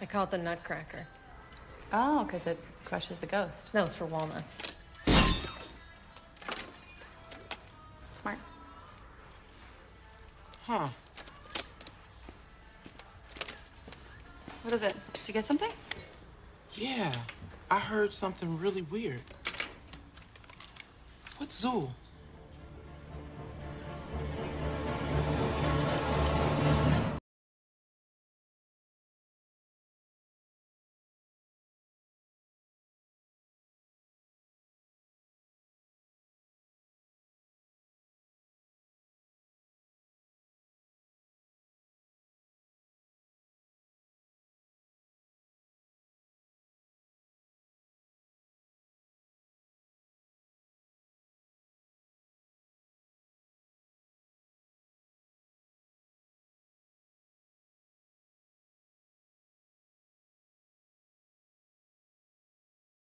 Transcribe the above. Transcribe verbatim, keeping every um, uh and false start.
call it the Nutcracker. Oh, because it crushes the ghost. No, it's for walnuts. Smart. Huh. What is it? Did you get something? Yeah, I heard something really weird. What's Zool?